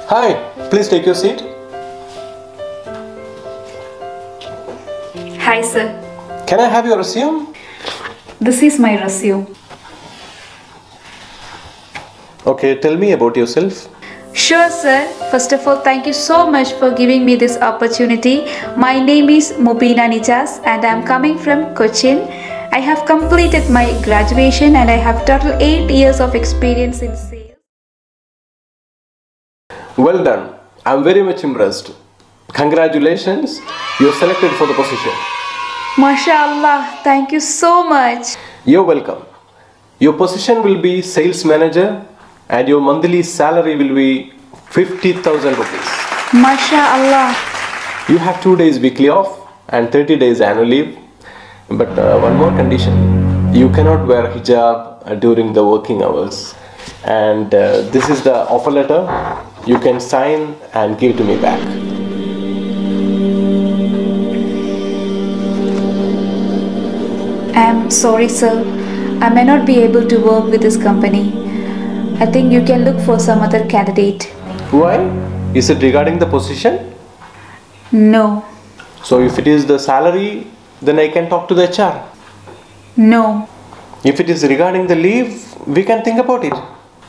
Hi, please take your seat. Hi sir, Can I have your resume? this is my resume. Okay, tell me about yourself. Sure sir, first of all thank you so much for giving me this opportunity. My name is Mubina Nijas and I am coming from Cochin. I have completed my graduation and I have total 8 years of experience in sales. Well done. I'm very much impressed. Congratulations, you're selected for the position. MashaAllah, thank you so much. You're welcome. Your position will be sales manager and your monthly salary will be 50,000 rupees. MashaAllah. You have 2 days weekly off and 30 days annual leave. But one more condition, you cannot wear hijab during the working hours. And this is the offer letter. You can sign and give to me back. I'm sorry sir, I may not be able to work with this company. I think you can look for some other candidate. Why? Is it regarding the position? No. So if it is the salary, then I can talk to the HR. No. If it is regarding the leave, we can think about it.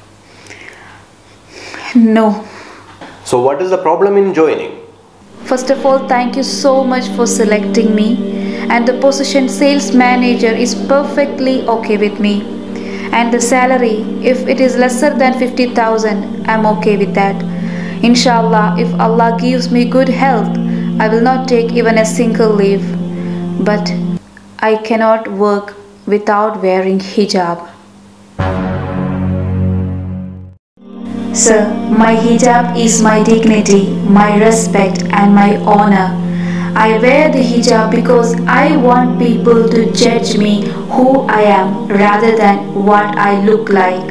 No. So what is the problem in joining? First of all, thank you so much for selecting me. And the position sales manager is perfectly okay with me. And the salary, if it is lesser than 50,000, I'm okay with that. Inshallah, if Allah gives me good health, I will not take even a single leave. But I cannot work without wearing hijab. Sir, my hijab is my dignity, my respect and my honor. I wear the hijab because I want people to judge me who I am rather than what I look like.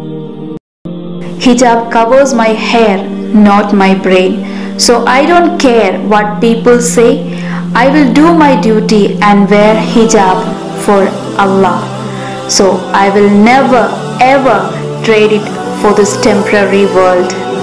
Hijab covers my hair, not my brain. So I don't care what people say. I will do my duty and wear hijab for Allah. So I will never ever trade it for this temporary world.